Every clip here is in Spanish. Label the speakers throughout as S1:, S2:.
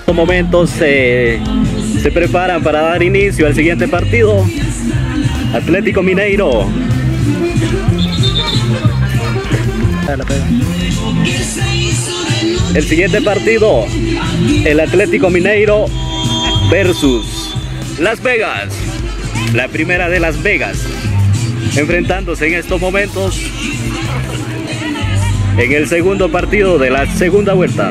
S1: estos momentos se preparan para dar inicio al siguiente partido. Atlético Mineiro. El siguiente partido, el Atlético Mineiro versus Las Vegas. La primera de Las Vegas, enfrentándose en estos momentos en el segundo partido de la segunda vuelta.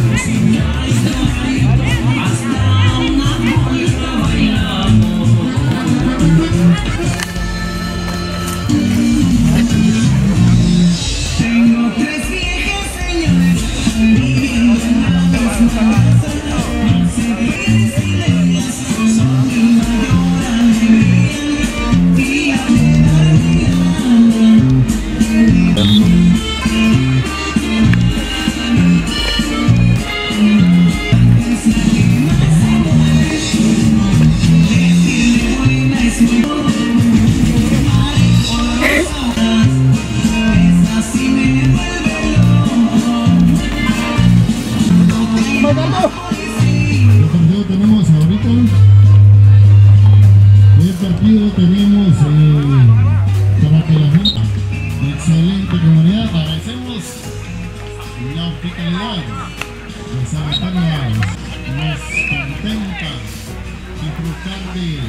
S2: Tenemos para que la gente, excelente comunidad, agradecemos la hospitalidad, los sanitarios, nos contenta disfrutar del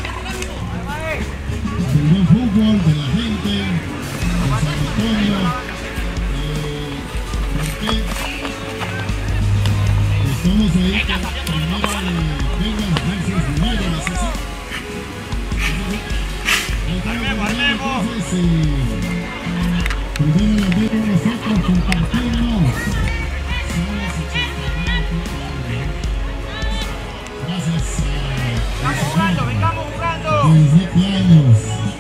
S2: buen fútbol, de la gente, del sanatorio, porque estamos ahí con primera de Vegas versus Mineiro, entonces, primero la vemos nosotros compartiendo. Gracias a 17 años.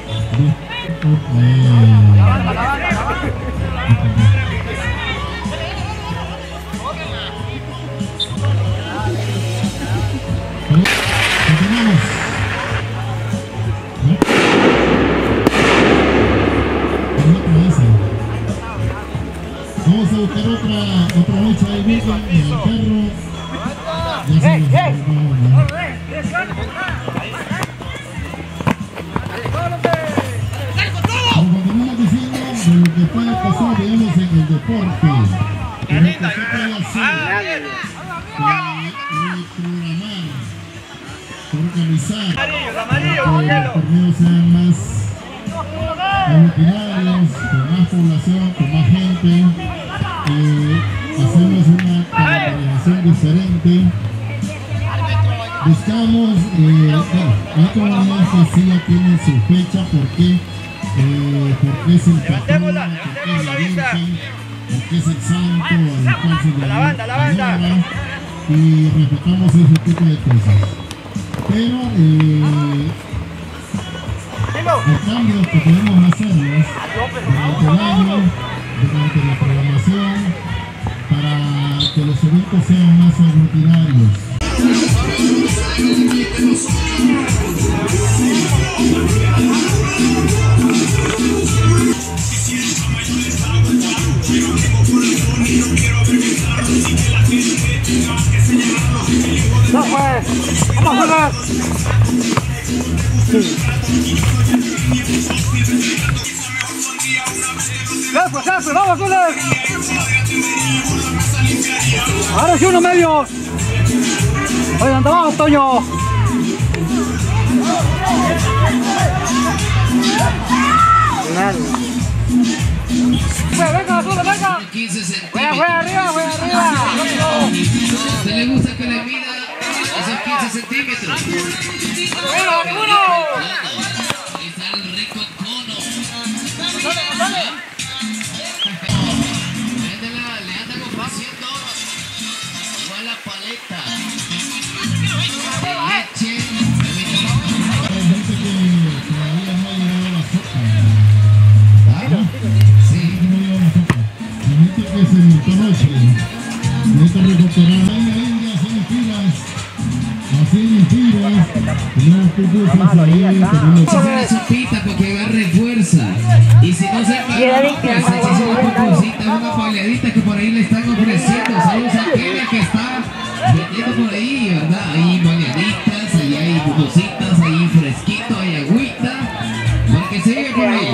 S2: Continuamos. Vamos a buscar otra lucha de Virgen y el perro. Ya se nos continuamos diciendo de lo que puede pasar, digamos, en el deporte. De lo que se puede hacer. Reprogramar, organizar, para que los torneos sean más itinerarios, con más población, con más gente. Hacemos una organización diferente. Buscamos, hay comunidades que sí ya tienen su fecha, porque es el patrón, porque es la Virgen, porque es el santo al cual se le honra, y respetamos ese tipo de cosas. Pero los cambios que podemos hacerlos durante el año, durante la programación, para que los eventos sean más rutinarios.
S3: ¡No, pues! ¡Vamos, vamos! ¡Jefe, vamos, Zules! Ahora sí, uno medio. Oye, ¿dónde vamos, Toño? Venga, Zules, venga. Voy arriba, voy arriba.
S4: ¿A usted le gusta que le mida esos 15 centímetros?
S3: ¡Uno!
S4: Ahí está el rico cono.
S3: ¡Dale!
S4: Le anda compartiendo igual la paleta de leche.
S2: Hay gente que todavía no ha llegado a la sopa. Sí, no ha llegado a la sopa. La gente que se montó anoche necesita recuperar. Ahí la India hacen filas. Hacen filas. Tenemos pupusas ahí.
S4: Una sopita para que agarre fuerza. Y si no se paga, pues se hizo una pupusita, una paleadita que por ahí le están ofreciendo. Saludos a Kenia que está vendiendo por ahí sigue por ahí.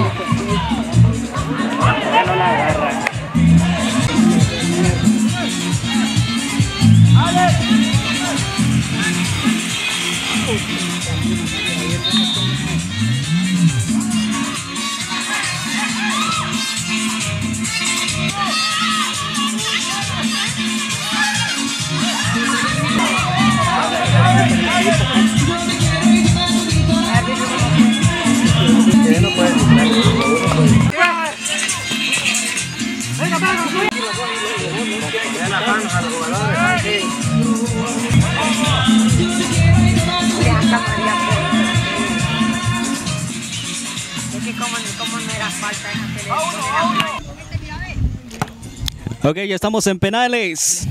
S1: Ok, ya estamos en penales.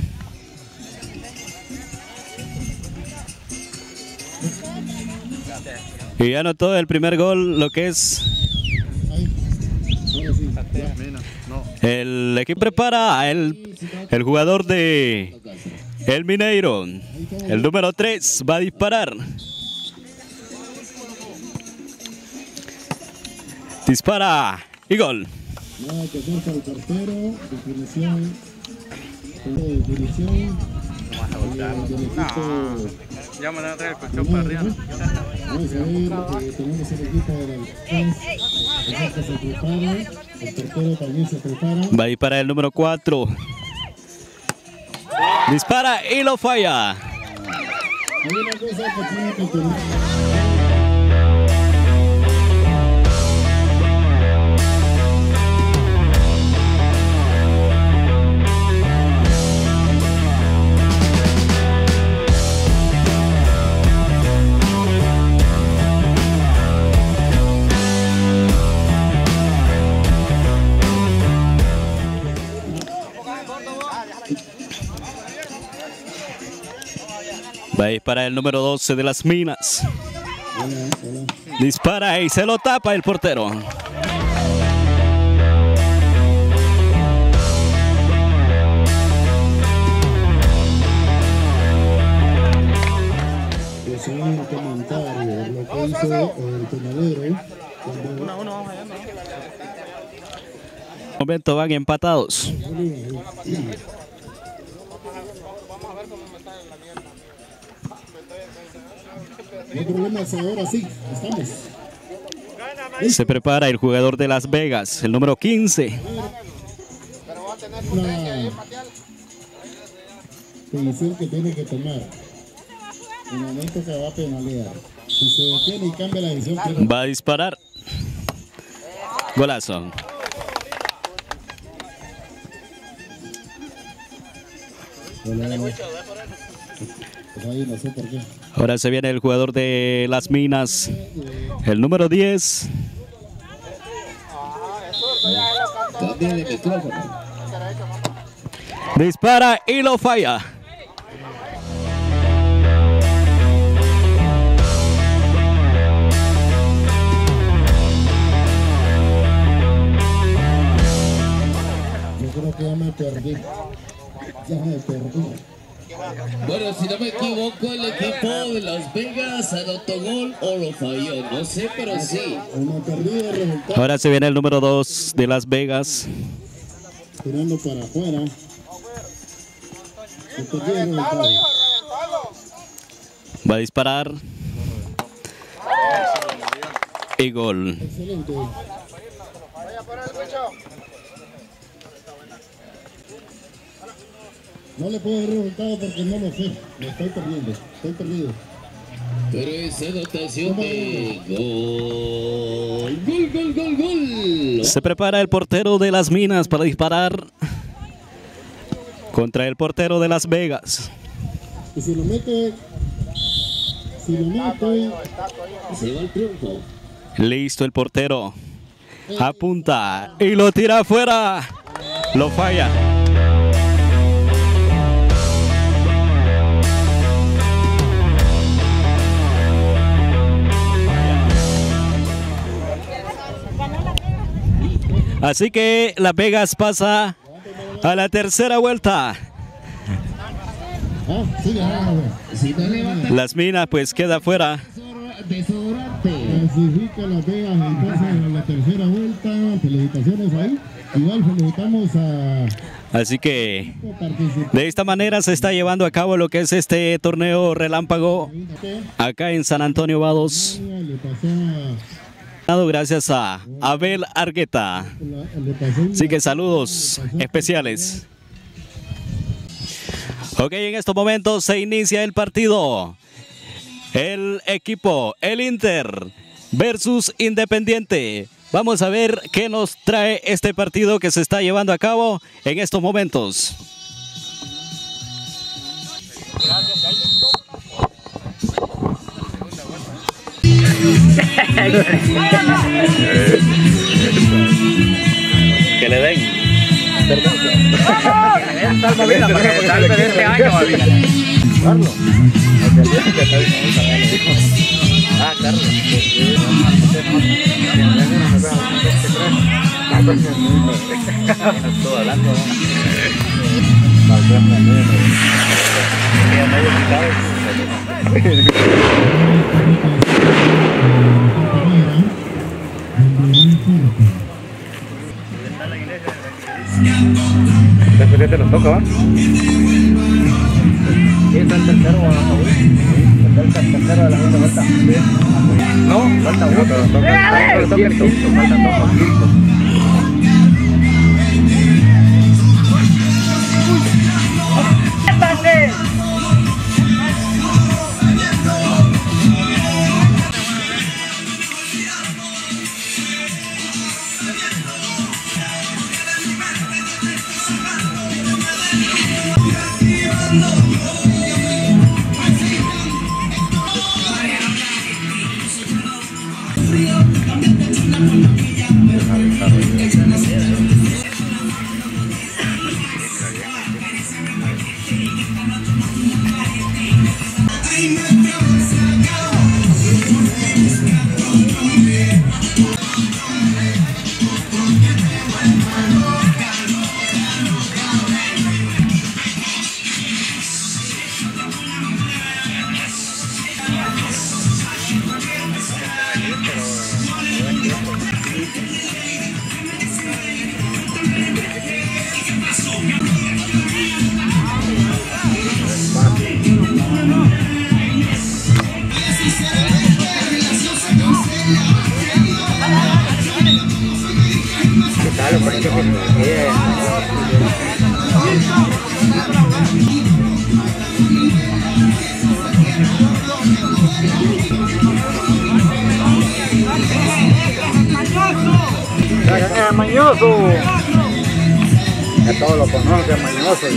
S1: Y ya anotó el primer gol, lo que es el equipo prepara el jugador de el Mineiro, el número 3, va a disparar. Dispara y gol.
S2: Nada que hacer para el portero, definición, definición.
S5: Ya me van a traer el colchón para arriba.
S2: Vamos a ver, tenemos el equipo de la defensa, se prepara, el portero también se prepara.
S1: Va a disparar el número 4. Dispara y lo falla.
S2: Hay una cosa que tiene que entender.
S1: Va a disparar el número 12 de las Minas. Dispara y se lo tapa el portero.
S2: Pues un comentario, lo que hizo el penalero.
S1: Momento van empatados.
S2: No hay problemas, ahora sí, estamos.
S1: Se prepara el jugador de Las Vegas, el número 15.
S2: Una decisión que tiene que tomar. En el momento que va a penalear. Si se detiene y cambia la decisión,
S1: Va a disparar. Golazo.
S2: pues ahí no sé por qué.
S1: Ahora se viene el jugador de Las Minas, el número 10.
S4: Cambia de micrófono.
S1: Dispara y lo falla.
S2: Yo creo que ya me perdí. Ya me perdí.
S4: Bueno, si no me equivoco, el equipo de Las Vegas anotó gol o lo falló. No sé, pero sí.
S2: Me perdí de resultado.
S1: Ahora se viene el número 2 de Las Vegas.
S2: Tirando para afuera. Me perdí de resultado.
S1: Va a disparar. Y gol.
S2: Excelente. No le puedo dar resultado porque no lo sé. Me estoy perdiendo. Estoy perdido.
S4: Pero es anotación de gol. Gol, gol, gol, gol.
S1: Se prepara el portero de Las Minas para disparar contra el portero de Las Vegas.
S2: Y si lo mete. Si lo mete.
S4: Se va el triunfo.
S1: Listo el portero. Apunta y lo tira afuera. Lo falla. Así que Las Vegas pasa a la tercera vuelta.
S2: Ah, sí,
S4: Si no levanta,
S1: Las Minas pues queda fuera.
S4: desodorante.
S2: Clasifica Las Vegas entonces a la tercera vuelta. Felicitaciones ahí. Igual felicitamos a...
S1: Así que de esta manera se está llevando a cabo lo que es este torneo relámpago acá en San Antonio Vados. Gracias a Abel Argueta. Así que saludos especiales. Ok, en estos momentos se inicia el partido. El equipo, el Inter versus Independiente. Vamos a ver qué nos trae este partido que se está llevando a cabo en estos momentos. Que le den.
S5: Salvavidas, para que salve de este año,
S1: Carlos. Ah, Carlos. Todo hablando,
S5: después ya te nos toca, ¿va? ¿Quién está el tercero o el tercero de la segunda vuelta? No, falta uno. Toca el quinto, faltan dos quintos.
S3: Mañoso. Ya todos lo conocen, Mañoso.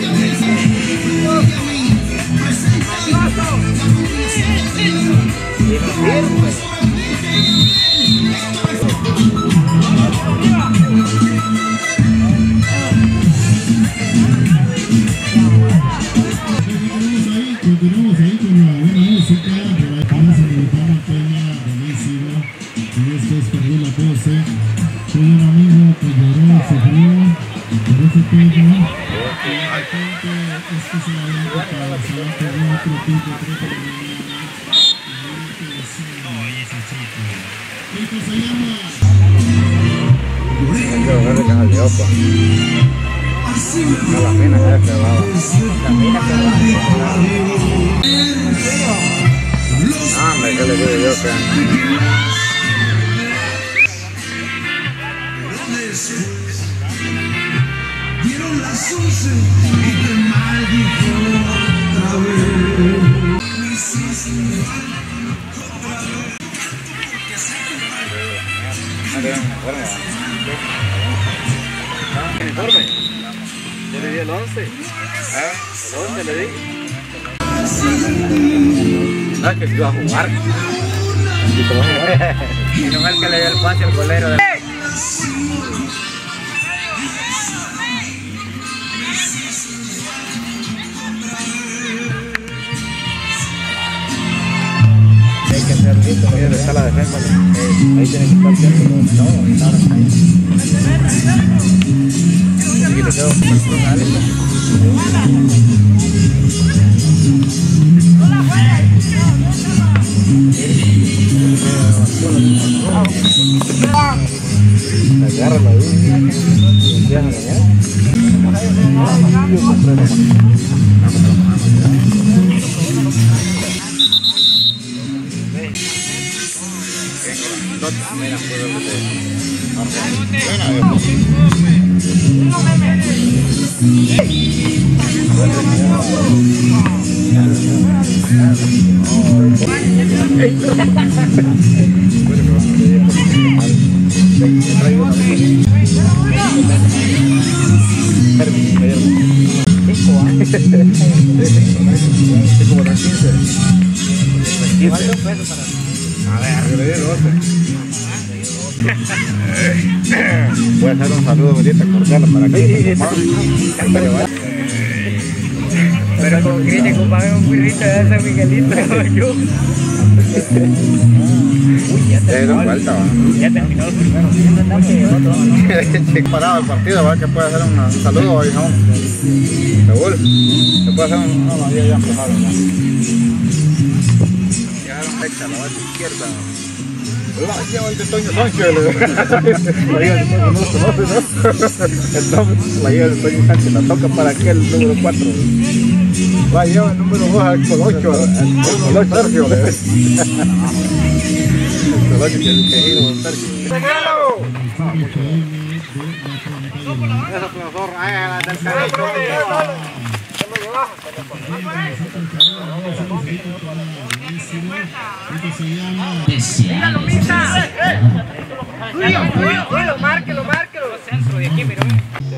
S2: Continuamos ahí con la buena música, por ahí vamos a invitar una peña buenísima, y esto es perdió la pose, soy un amigo que lloró, sufrió, por ese peña, y de repente esto se la ven para se va a perder otro tipo, creo que le esto se llama...
S3: No, la mina ya se va. La mina se va. No, hombre, ¿qué le digo yo?
S6: Dieron las 11 y te maldijo otra vez. Me hiciste otra vez.
S5: Informe. Yo le di el 11. El 11 le di. No, es que se iba a jugar. Y no es el que le dio el pase al golero. Hay que ser listo, ahí está la defensa. Ahí tiene que estar cierto. Y le quedo Agárralo ahí. Déjalo allá. Yo compré nomás. Voy a hacer un saludo ahorita cordial para que pero como crítico pague un burrito de ese Miguelito yo. Ya terminó el primero. Parado el partido, ¿va? Que puede hacer un saludo hoy, ¿no? ¿Seguro? ¿Se puede hacer un...? No, ya empezaron, ¿no? Llegaron fecha a la base izquierda. La lleva el de Toño Sánchez. La lleva el de Toño Sánchez, la toca para aquel número 4. La lleva el número 2 al con 8, al Sergio. El querido Sergio. Eso profesor, ahí del carajo.
S3: Márquelo. Centro de aquí, mira.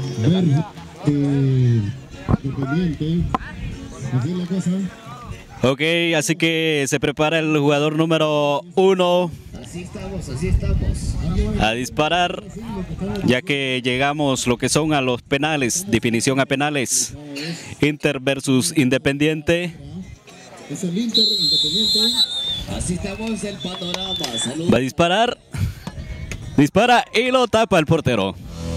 S2: Independiente. Así es la cosa.
S1: Ok, así que se prepara el jugador número 1
S4: Así estamos.
S1: a disparar, ya que llegamos lo que son a los penales, definición a penales. Inter versus Independiente.
S2: Es el Inter Independiente.
S4: Así estamos el panorama. Saludos.
S1: Va a disparar. Dispara y lo tapa el portero.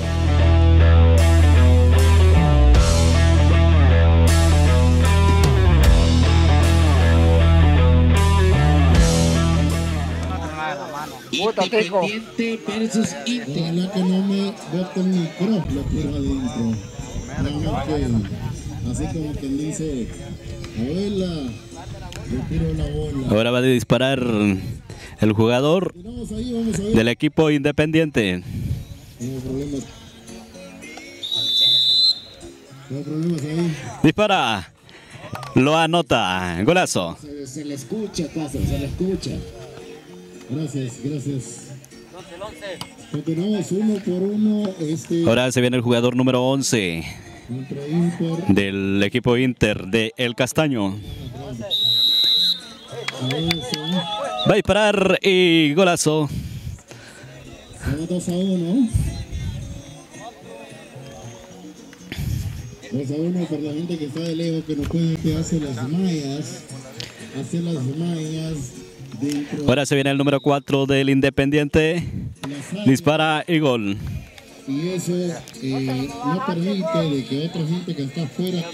S4: Independiente versus Inter.
S2: Ojalá que no me bote el micrófono, lo tiro adentro. Realmente, así como quien dice, abuela, le tiro la bola.
S1: Ahora va a disparar el jugador
S2: Vamos ahí, vamos a ver.
S1: del equipo Independiente.
S2: No hay problemas. No hay problemas ahí.
S1: Dispara. Lo anota. Golazo.
S4: Se le escucha, Paso, se le escucha.
S2: Gracias. Continuamos 1 por 1.
S1: Ahora se viene el jugador número 11
S2: Contra Inter.
S1: del equipo Inter de El Castaño. Va a disparar y golazo.
S2: 2-1. 2-1 por la gente que está de lejos, que no puede hacer las mallas. Hacer las mallas dentro
S1: Ahora se viene el número 4 del Independiente.
S2: de la sala.
S1: Dispara y gol.
S2: Y eso no permite de que otra gente que está afuera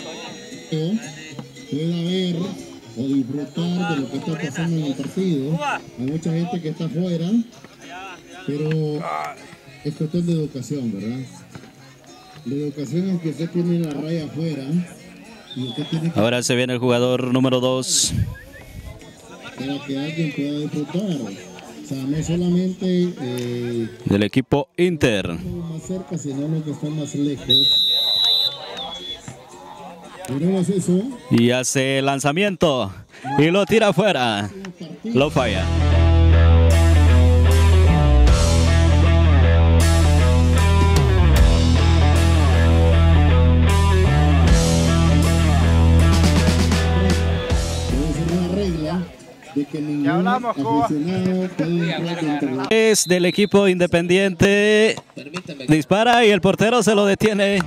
S2: pueda ver o disfrutar de lo que está pasando en el partido. Hay mucha gente que está afuera, pero es cuestión de educación, ¿verdad? La educación es que usted tiene la raya afuera y usted tiene que,
S1: Ahora se viene el jugador número 2.
S2: para que alguien pueda disfrutar. O sea, no solamente
S1: Del equipo Inter.
S2: los más cerca, sino los que están más lejos. Tenemos eso.
S1: Y hace lanzamiento. Y lo tira afuera. Lo falla.
S2: De que ningún aficionado puede entrar dentro de
S1: Es del equipo Independiente.
S4: Permítame.
S1: Dispara y el portero se lo detiene.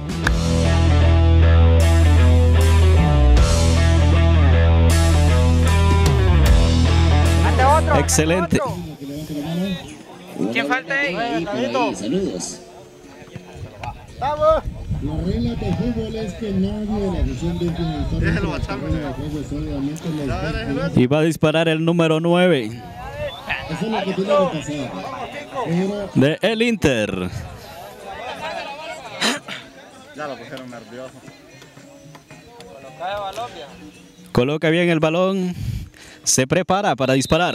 S1: Excelente.
S2: que levante la mano.
S3: ¿Quién falta ahí?
S4: Saludos.
S2: La regla del fútbol es que nadie de la afición debe estar dentro de la regla de juego, solamente los.
S1: Y va a disparar el número 9.
S2: Eso es lo que tiene que pasar.
S1: de el Inter.
S5: Ya lo pusieron nervioso.
S1: Coloca bien el balón. Se prepara para disparar.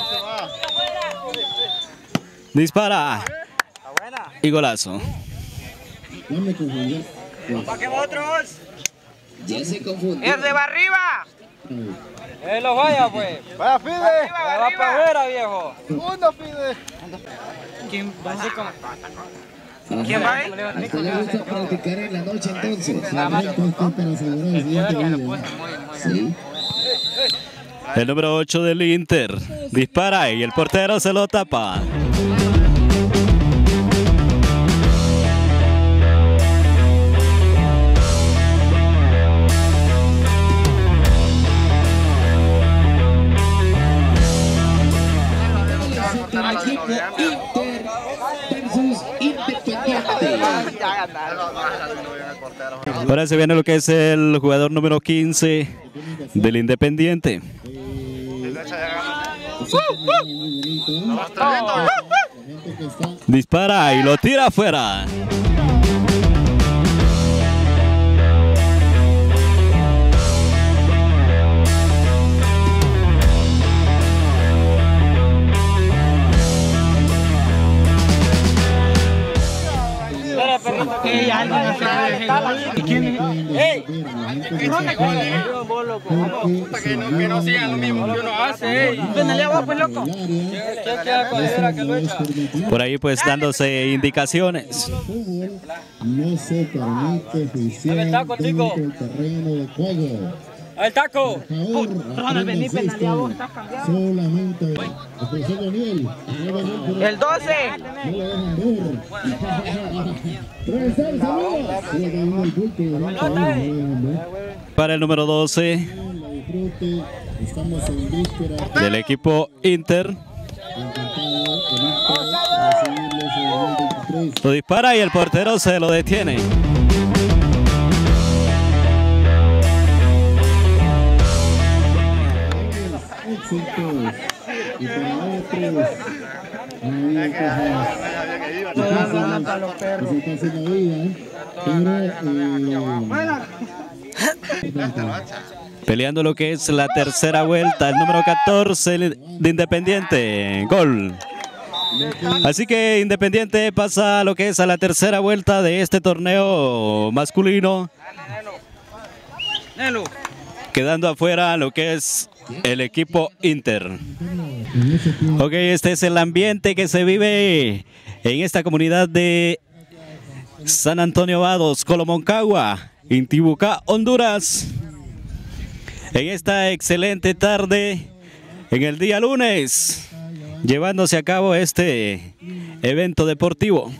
S1: Dispara. Y golazo.
S2: No me confundí.
S3: ¿Para qué otros?
S4: Ya se confundió.
S3: ¡Es de arriba! Lo vaya, pues.
S5: Vaya, Fide.
S3: Va para afuera, viejo.
S5: Segundo, Fide.
S3: ¿Quién va a ser como?
S4: Ajá.
S3: ¿Quién va ahí?
S4: ¿A usted le gusta practicar en la noche entonces?
S2: Correcto, esto para asegurar el siguiente video.
S4: Sí.
S1: El número 8 del Inter. Dispara y el portero se lo tapa.
S4: El equipo Inter versus Independiente.
S1: Ahora se viene lo que es el jugador número 15 del Independiente. Dispara y lo tira afuera.
S3: Que no sigan lo mismo que uno hace. Venale abajo, pues, loco.
S1: Por ahí pues dándose indicaciones.
S2: Fútbol no se permite oficiar dentro del terreno de juego.
S3: ¡El taco!
S2: Por favor, aprendan esto. Solamente el profesor Daniel.
S3: ¡El 12!
S2: No le dejan ver. Profesor, saludos.
S1: Para el número 12
S2: Estamos en víspera.
S1: del equipo Inter. Lo dispara y el portero se lo detiene.
S2: Éxitos. Y para otros,
S1: Peleando lo que es la tercera vuelta, el número 14 de Independiente. Gol. Así que Independiente pasa a lo que es a la tercera vuelta de este torneo masculino, quedando afuera lo que es el equipo Inter. Ok, este es el ambiente que se vive en esta comunidad de San Antonio Vados, Colomoncagua, Intibucá, Honduras. En esta excelente tarde, en el día lunes, llevándose a cabo este evento deportivo.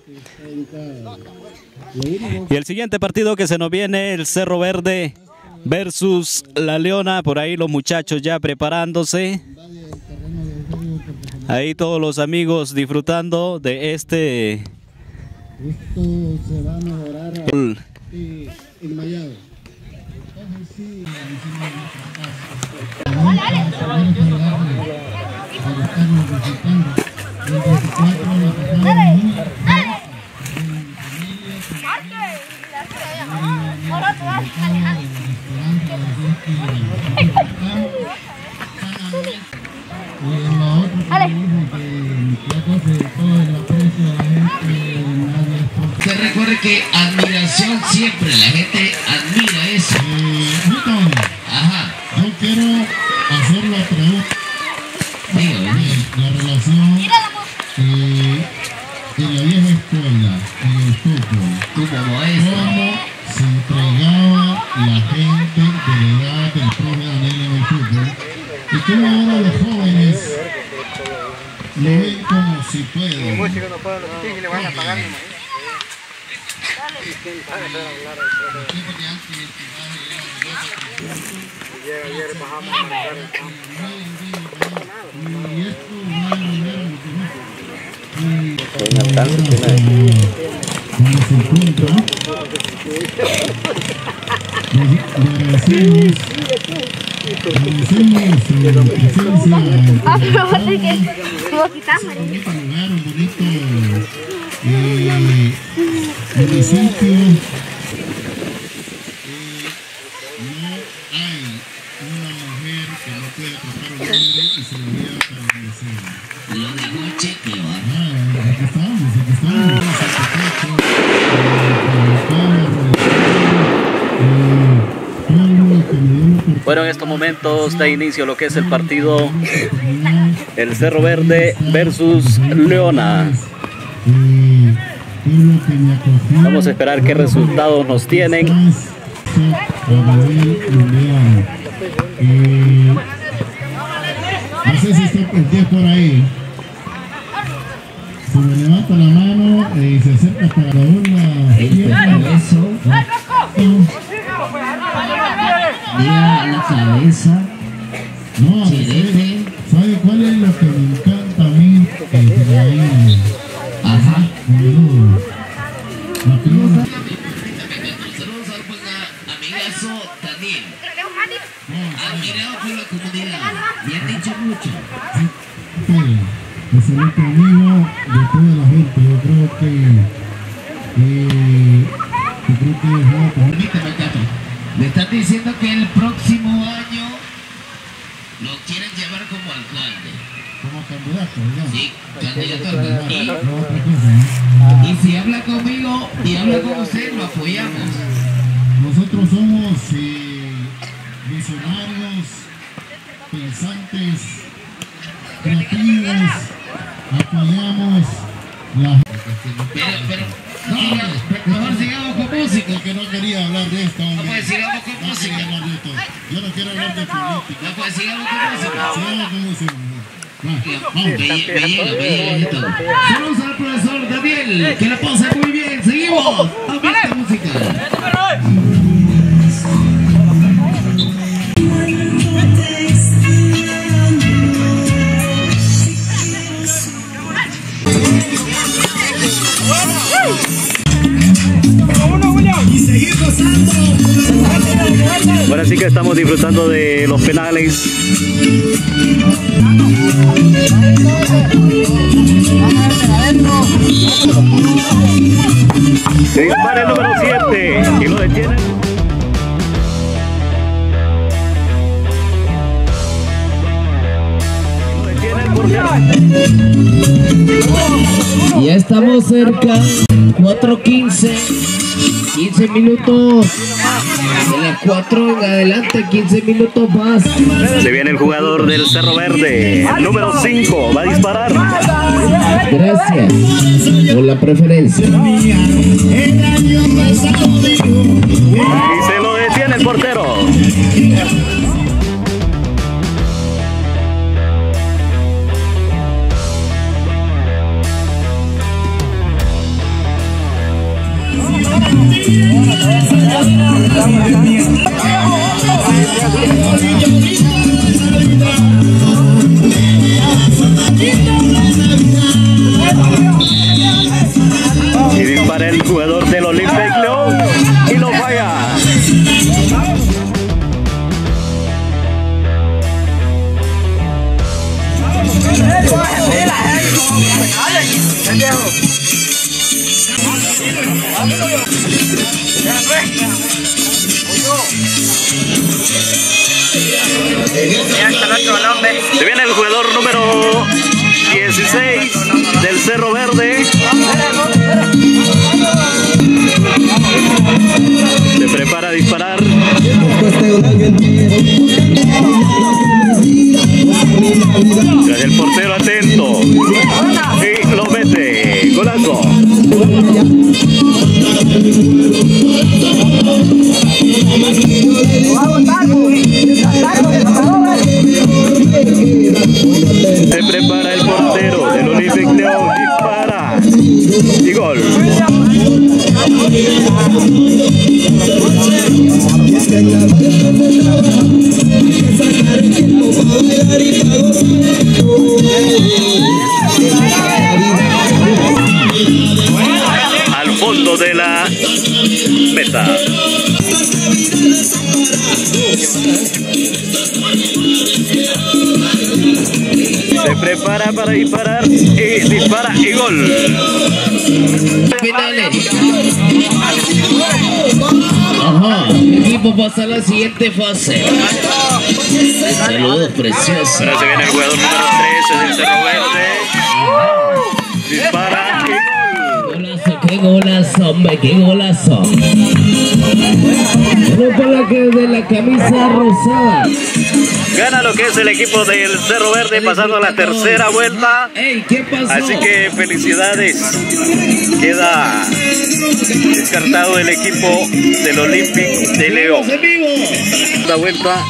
S1: Y el siguiente partido que se nos viene, el Cerro Verde versus La Leona. Por ahí los muchachos ya preparándose. Ahí todos los amigos disfrutando de este.
S2: Esto se va a mejorar en Mayado.
S4: Usted recuerde que admiración siempre, la gente admira eso.
S2: Milton,
S4: Ajá.
S2: yo quiero hacer la pregunta.
S4: Dígame.
S2: La relación en la vieja escuela, en el fútbol.
S4: ¿Cómo es?
S2: ¿Cómo se entregaba la gente de la edad del profe Daniel en el fútbol? Y cómo ahora los jóvenes lo ven como si pueden. donde se encuentra. Le agradecemos presencia.
S7: Pero que lo quitamos.
S2: Un bonito lugar, un bonito municipio. No hay una mujer que no pueda atrapar a un hombre y se lo lleva para la mesera.
S4: Lo dejó cheque, ¿va?
S2: Aquí estamos,
S1: Bueno, en estos momentos da inicio lo que es el partido, el Cerro Verde versus Leona. Vamos a esperar qué resultados nos tienen.
S2: No sé si está el 10 por ahí. Si me levanta la mano y se acerca para la urna.
S4: Eso. Mira a la cabeza.
S2: No,
S4: Chilete.
S2: ¿sabe cuál es lo que me encanta a mí? Que ahí.
S4: Ajá.
S2: La pelota.
S4: Saludos al buen amigazo Daniel. Admirado por la comunidad. Y han dicho mucho.
S2: Excelente amigo de toda la gente. Yo creo que
S4: Permíteme, Cato. Le están diciendo que el próximo año lo quieren llevar como alcalde.
S2: como candidato, digamos.
S4: Sí, candidato al alcalde.
S2: No, otra cosa, ¿no?
S4: Y si habla conmigo y habla con usted, lo apoyamos.
S2: Nosotros somos visionarios, pensantes, creativos, apoyamos la
S4: Pero, mejor sigamos con música.
S2: que no quería hablar de esto, hombre.
S4: No, pues sigamos con
S2: No quería
S4: música.
S2: hablar de esto. Yo no quiero hablar de política.
S4: No, pues sigamos con música.
S2: Sigamos con música.
S4: Me llega esto. Saludos al profesor Daniel, que la pase muy bien. Seguimos. Ambiente musical.
S1: Ahora sí que estamos disfrutando de los penales. Se dispara el número 7 y lo detiene.
S4: Ya estamos cerca. 4:15. 15 minutos. De las 4 en adelante, 15 minutos más.
S1: Se viene el jugador del Cerro Verde, número 5, va a disparar.
S4: Gracias por la preferencia.
S1: Y se lo detiene el portero. Y dispara el jugador del Olympic León y lo falla. Se viene el jugador número 16 del Cerro Verde. Se prepara a disparar. Tras el portero atento. Y lo mete. Golazo. Se prepara el portero del Olympic León, dispara y gol. Al fondo de la meta. Se prepara para disparar y dispara y gol.
S4: Finales. Ajá, el equipo pasa a la siguiente fase. Saludos preciosos.
S1: Ahora se viene el jugador número 3, es el Cerro Verde. Dispara y
S4: Golazo, qué golazo, hombre, qué golazo. Uno por la que de la camisa rosada.
S1: gana lo que es el equipo del Cerro Verde, pasando a la tercera vuelta.
S4: Ey, ¿qué pasó?
S1: Así que felicidades. Queda descartado el equipo del Olympic de León. La vuelta.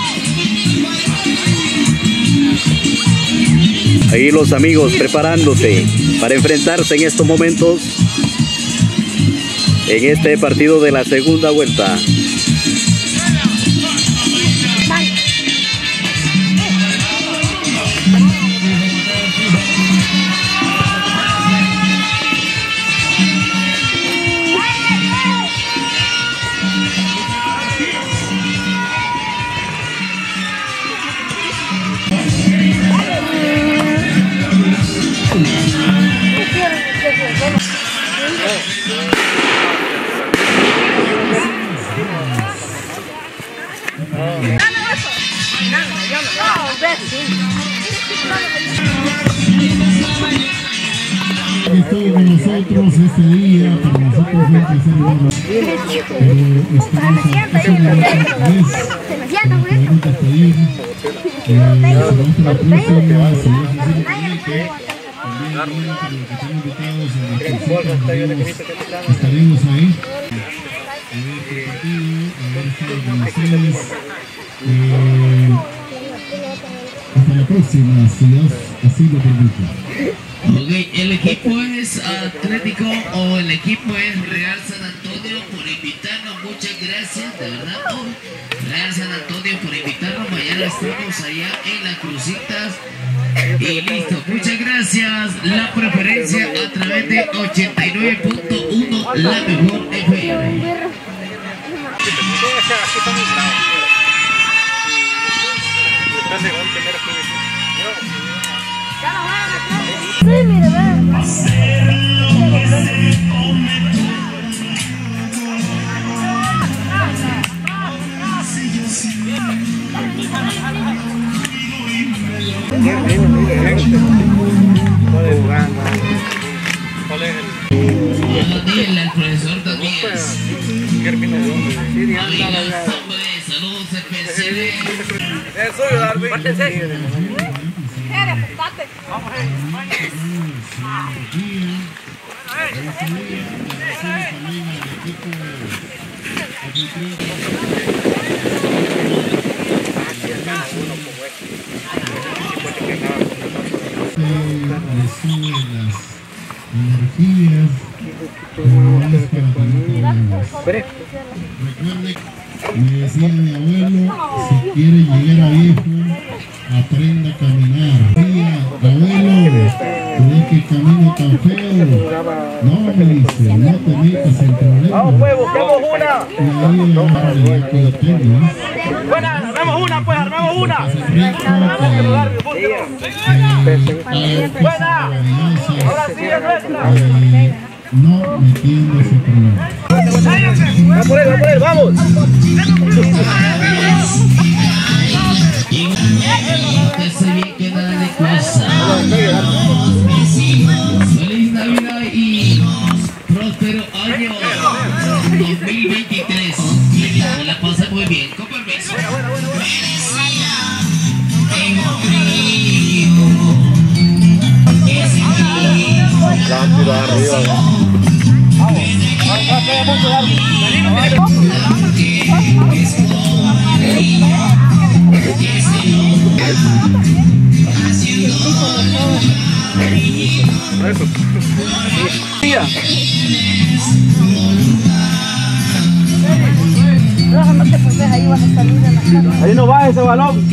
S1: Ahí los amigos preparándose para enfrentarse en estos momentos en este partido de la segunda vuelta.
S2: Estuvo con nosotros este día, para nosotros fue un placer verlo. Estamos podemos despedir. Hasta la próxima, si Dios así lo permite. También para los que están invitados a la cita, estaremos ahí. A ver qué partido, a ver qué con ustedes. Hasta la próxima, si Dios así lo permite.
S4: Ok, el equipo es Atlético o el equipo es Real San Antonio por invitarnos, muchas gracias, de verdad, Real San Antonio por invitarnos, mañana estamos allá en las Crucitas y listo, muchas gracias, la preferencia a través de 89.1, la mejor FM.
S7: Sí, mire, vean.
S4: El profesor también. Saludos especiales.
S2: Energías, recuerde, me decía mi abuelo, si quiere llegar a viejo, aprenda a caminar. Decía, abuelo, tú ves que el camino tan feo. No, me dice, no te metas en problemas.
S5: Vamos, pues, busquemos una.
S2: Y ahí es la realidad que yo tengo, ¿no?
S5: Bueno, armemos una, pues, armemos una. Buena. Ahora sí es nuestra.
S2: No metiendo ese problema.
S5: Va por él, vamos.
S4: Pórtese bien, que nada le cuesta. Feliz Navidad y próspero año 2023. Que la pase muy bien, con permiso. Tengo frío.
S5: Ahí no va ese balón.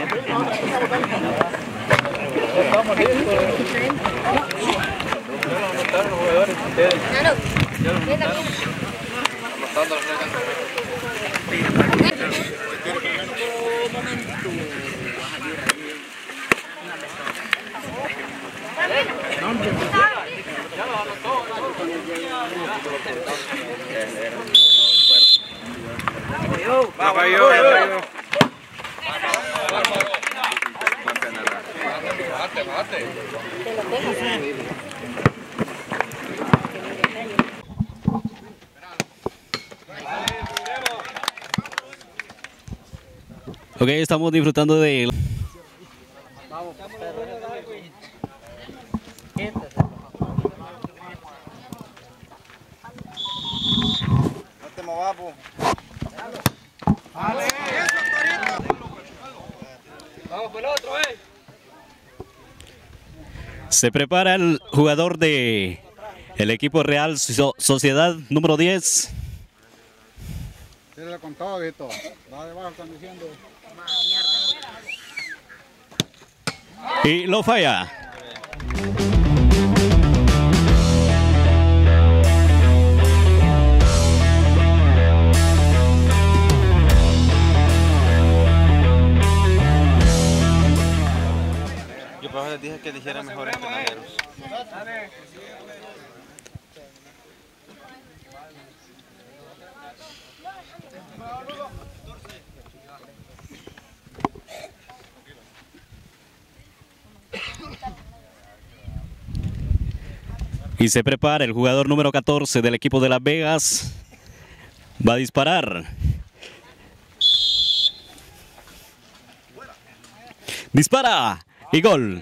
S1: Ok, estamos disfrutando de... Se prepara el jugador de el equipo Real Sociedad número 10.
S5: Tírale con todo, Vito. Va debajo, están diciendo.
S1: Y lo falla.
S8: Yo por eso les dije que eligieran mejores entrenadores.
S1: Y se prepara el jugador número 14 del equipo de Las Vegas. Va a disparar. Dispara. Y gol.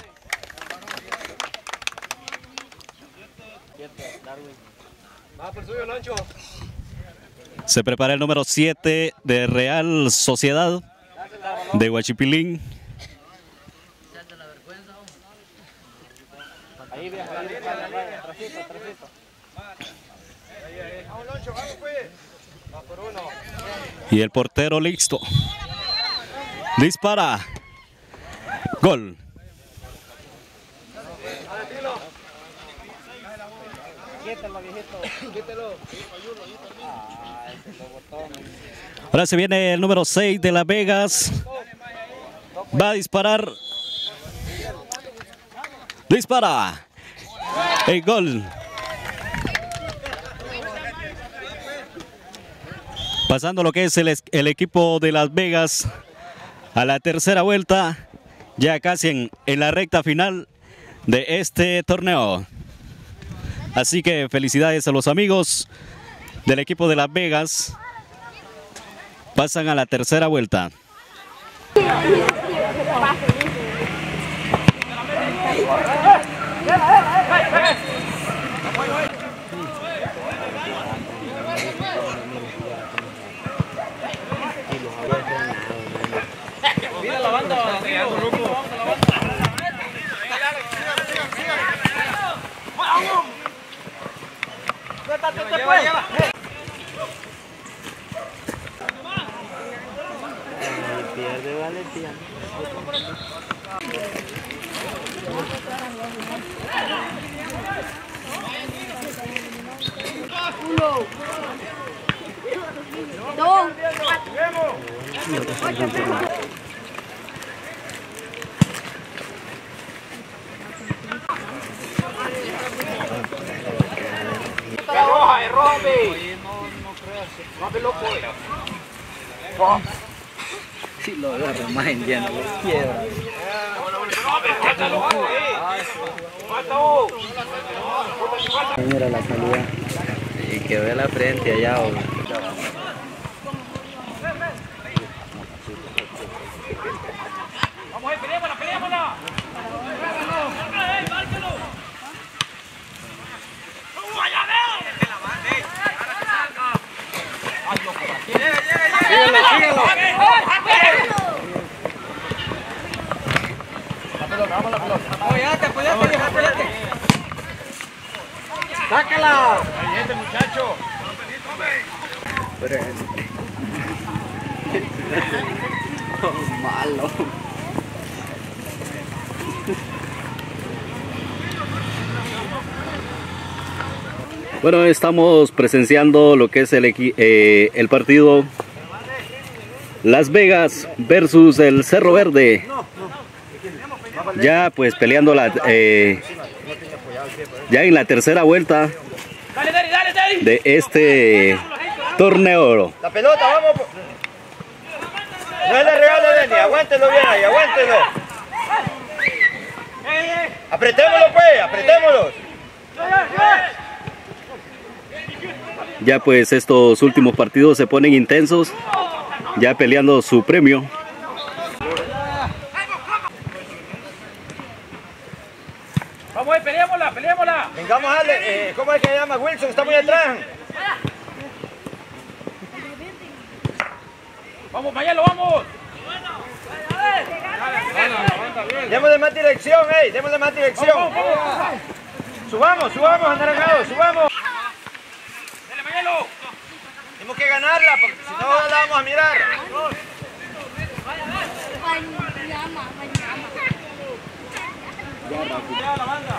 S1: Se prepara el número 7 de Real Sociedad de Huachipilín. Y el portero listo. Dispara. Gol. Ahora se viene el número 6 de Las Vegas. Va a disparar. Dispara. El gol. Pasando lo que es el equipo de Las Vegas a la tercera vuelta, ya casi en la recta final de este torneo. Así que felicidades a los amigos del equipo de Las Vegas. Pasan a la tercera vuelta.
S5: Mira la banda,
S8: Pierde valentía.
S7: Uno. Dos.
S5: roja, es roja, no te loco.
S8: Si lo agarra más en lleno, lo quiebra. Mira la salida. Y que vea la frente allá.
S5: Vamos, peleémosla, peleémosla. Síguelo. Vamos la pelota. Apoyate. Sácala. Ahí muchacho.
S8: Malo.
S1: Bueno, estamos presenciando lo que es el partido Las Vegas versus el Cerro Verde. Ya pues peleando ya en la tercera vuelta de este torneo.
S5: La pelota, vamos. No le regale a Denny, aguántelo bien ahí, aguántelo. Apretémoslo pues, apretémoslo.
S1: Ya pues estos últimos partidos se ponen intensos, ya peleando su premio.
S5: Vamos, peleémosla, peleémosla. Vengamos a darle, ¿cómo es que se llama? Wilson, está muy atrás. Vamos, Mayelo, vamos. Démosle más dirección, démosle más dirección. Subamos, subamos, anaranjados, subamos. Dale, Mayelo. Tenemos que ganarla, porque si no la vamos a mirar. Ya la banda.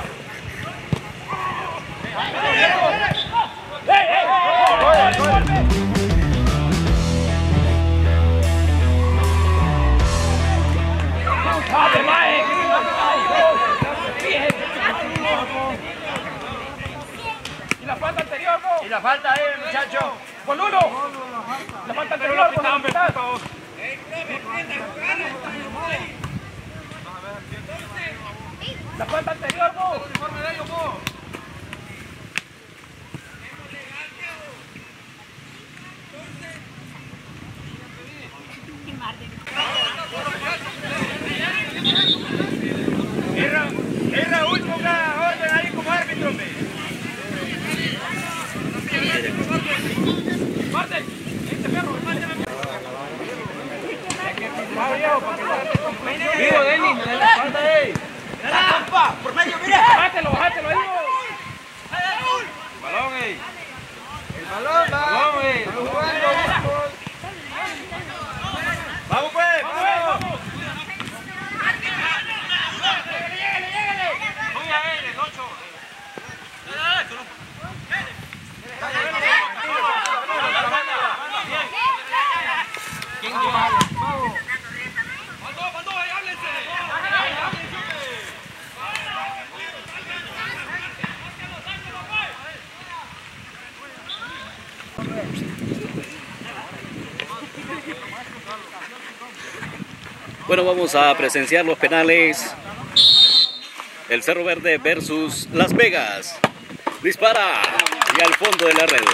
S5: ¿Y la falta anterior, no? ¿Y la falta muchacho? ¡Con uno! La falta anterior, ¿por dónde estás? La falta anterior, vos. Es Raúl, ponga orden ahí como árbitro. Marten, este perro, vivo, Denny, me da la espalda ahí. ¡La trampa! ¡Por medio, mira! ¡Bájatelo, bájatelo ahí! ¡Balón, ¡El balón, va! ¡Balón, ¡Estamos jugando! ¡Vamos, pues! ¡Vamos! ¡Llegale! ¡El 8! ¿Quién lleva? ¡Vamos! ¡Ahí háblense!
S1: Bueno, vamos a presenciar los penales. El Cerro Verde versus Las Vegas. Dispara y al fondo de la red.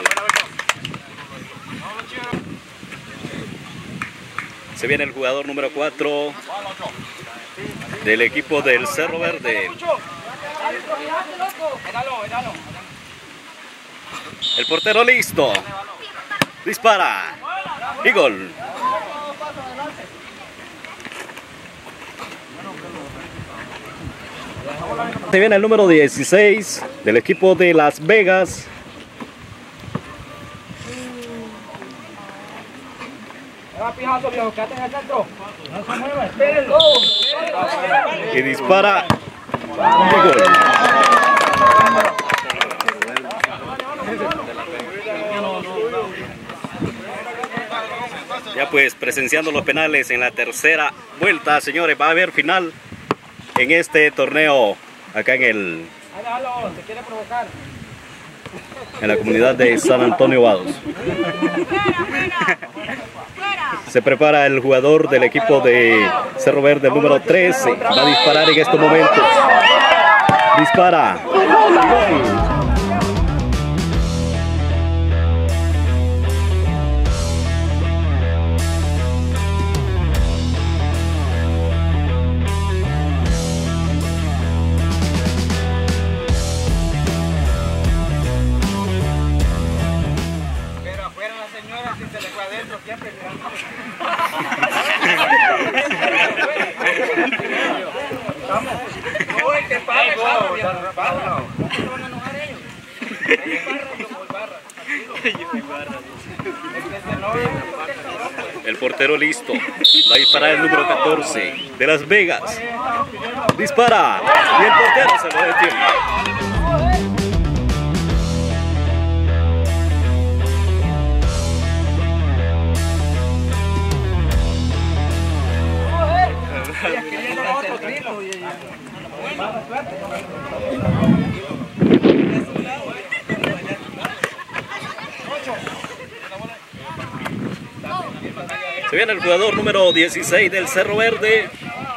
S1: Se viene el jugador número 4 del equipo del Cerro Verde. El portero listo. Dispara. Y gol. Se viene el número 16 del equipo de Las Vegas. Y dispara. Y gol. Ya pues presenciando los penales en la tercera vuelta, señores, va a haber final en este torneo acá en la comunidad de San Antonio Vados. Se prepara el jugador del equipo de Cerro Verde, el número 13. Va a disparar en estos momentos. Dispara.
S5: Pero afuera la señora, si se le fue adentro, siempre.
S1: El portero listo. Va a disparar el número 14 de Las Vegas. Dispara. Y el portero se lo detiene. Se viene el jugador número 16 del Cerro Verde.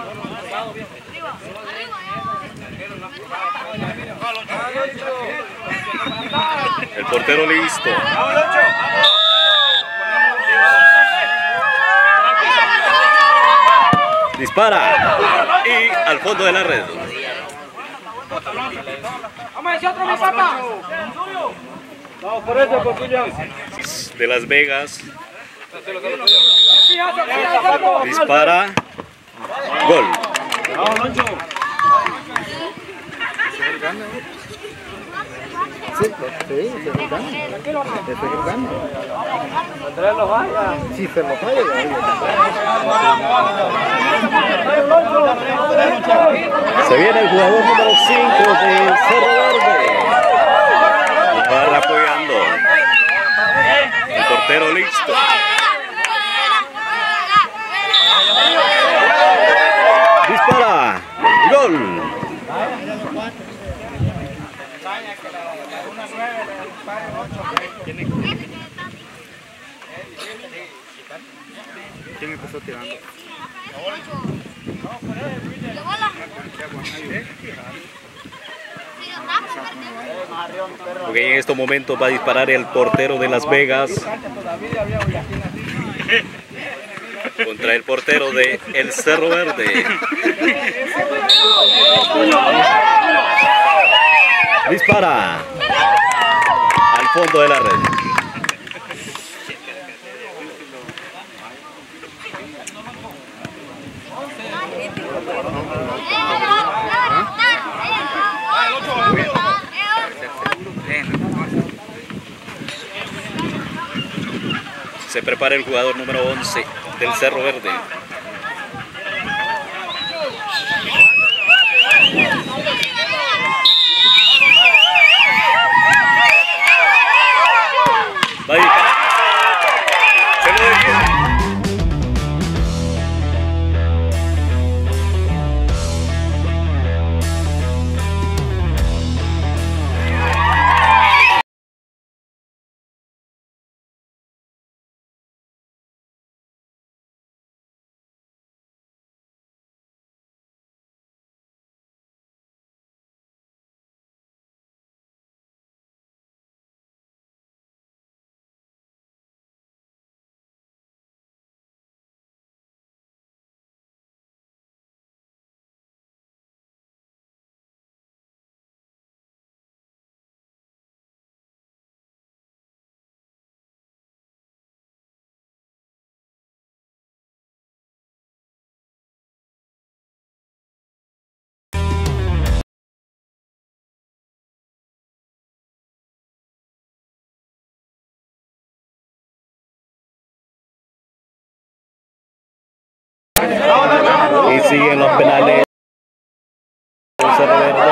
S1: El portero listo. Dispara y al fondo de la red. De Las Vegas. Dispara. Gol.
S8: Si se lo falla,
S1: Se viene el jugador número 5 del Cerro Verde. La barra apoyando. El portero listo. Dispara. Gol.
S8: ¿Quién empezó tirando?
S1: Ok, en estos momentos va a disparar el portero de Las Vegas contra el portero de el Cerro Verde. Dispara al fondo de la red. Se prepara el jugador número 11 del Cerro Verde. Va a disparar. Se lo detiene. Y siguen los penales. El Cerro Verde.